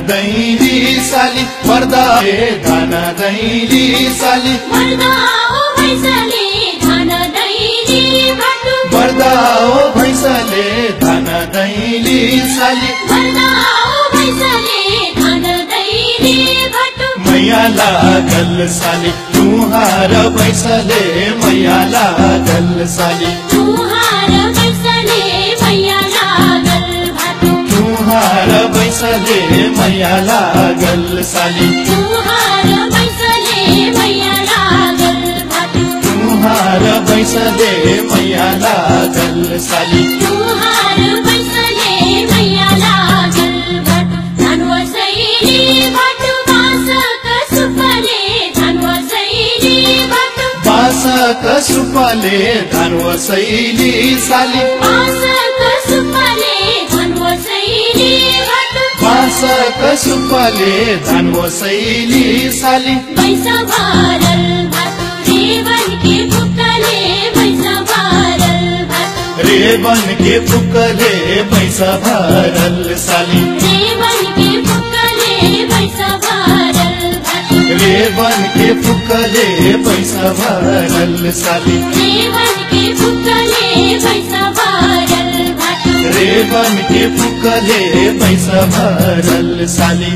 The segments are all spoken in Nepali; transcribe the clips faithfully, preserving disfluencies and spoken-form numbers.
दैली साली पर्दा धन दैली साली पर्दा ओ भैंसले धन दैली भटु पर्दा ओ भैंसले धन दैली साली पर्दा ओ भैंसले धन दैली भटु मैया लागल साली तुहार भैंसले मैया लागल साली तुहार भैंसले मैया लागल भटु तुहार भैंसले मैया लागल साली तुहार भैंसले मैया लागल भटु तुहार भैंसले मैया लागल साली तुहार भैंसले मैया लागल भटु धनवा सैली भटु बाँसक सुपले धनवा सैली भटु बाँसक सुपले धनवा सैली साली बाँसक सुपले धनवा सैली भटु बाँसक सुपले धनवा सैली साली पैसा भरल भटु रेवन के फुकले पैसा भरल भटु रेवन के फुकले पैसा भरल साली रेवन के फुकले पैसा भरल भटु रेवन के फुकले पैसा भरल साली रेवन के फुकले पैसा भरल भटु रेवन के फुकले पैसा भरल साली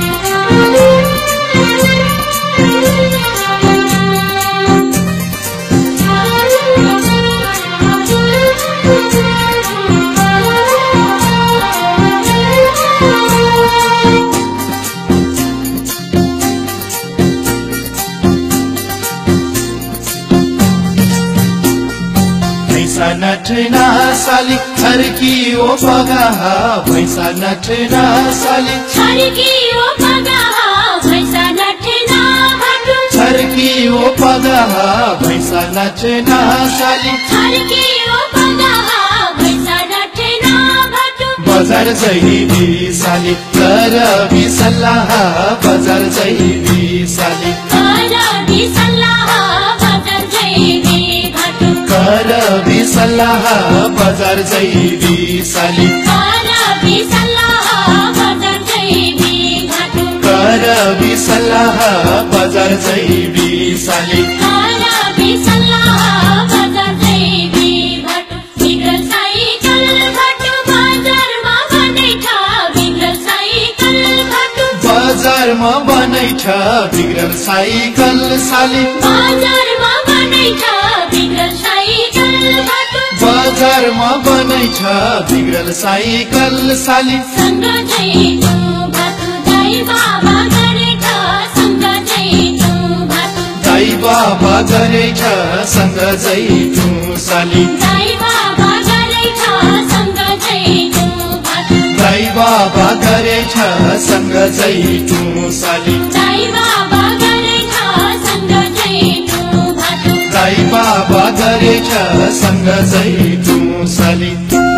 भैंसा नठना साली छर्की ओ पगाहा भैंसा नठना साली छर्की ओ पगाहा भैंसा नठना भटु छर्की ओ पगाहा भैंसा नठना साली छर्की ओ पगाहा भैंसा नठना भटु बजार जैबी साली कर भी सल्लाह बजार जैबी साली कर भी सल्लाह बजार जैबी भटु कर भी सल्लाह बजार जैबी साली कर भी सल्लाह बजार जैबी भटु कर भी सल्लाह बजार जैबी साली कर भी सल्लाह बजार जैबी भटु बिग्रल साइकल भटु बजारमा बनैठ बिग्रल साइकल भटु बजारमा बनैठ बिग्रल साइकल साली बजारमा बनैठ बिग्रल साइकल भटु बजारमा बनैठ बिग्रल साइकल साली सँग जैतु भटु दाइ बाबा गरेठ सँग जैतु भटु दाइ बाबा गरेछ सँग जैतु साली दाइ बाबा गरेठ सँग जैतु भटु दाइ बाबा गरेछ सँग जैतु साली दाइ बाबा गरेठ सँग जैतु भटु दाइ बाबा गरेछ सँग जैतु साली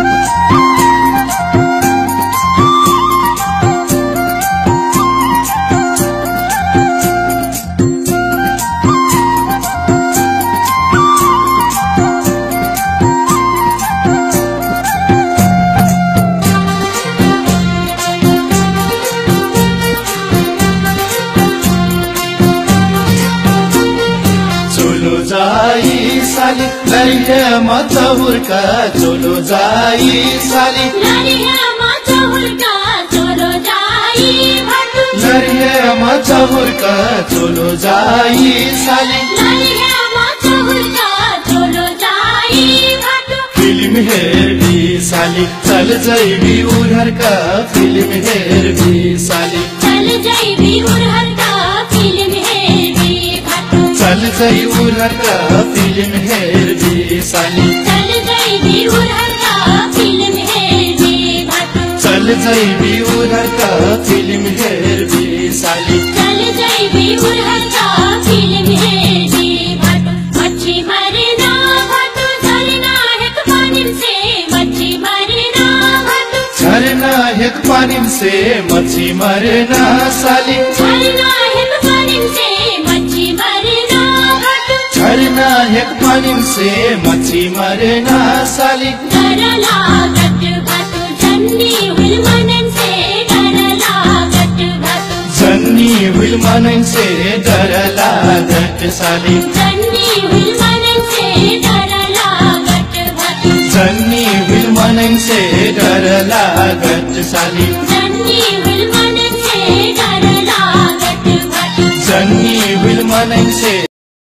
चोलो जाई साली लैले मत हुर्का चोलो जाई साली लरिया माछा हुर्का चोलो जाई भटु लरिए मत हुर्का चोलो जाई साली लरिया माछा हुर्का चोलो जाई भटु फिल्म हेर्दी साली चल जैबी उधरका फिल्म हेर्दी साली चल जैबी उरहरका फिल्म हेर्दी भटु चल जै उधरका फिल्म हेर्दी साली चल जैबी उरहरका फिल्म हेर्दी भटु चल जैबी उधरका फिल्म हेर्दी साली चल जैबी उरहरका फिल्म हेर्दी भटु मच्छी मरना भटु झरना हेक पानिम से मच्छी मरना भटु झरना हेक पानिम से मच्छी मरना साली झरना हेक पानिम से मच्छी मरना भटु झरना हेक पानिम से मच्छी मरना साली डर लागत भटु झन्डी हुल मनन से डर लागत मनन से डर लागत साली जन्नी हुई मनन से डर लागत भाटो जन्नी हुई मनन से डर लागत साली जन्नी हुई मनन से डर लागत भाटो जन्नी हुई मनन से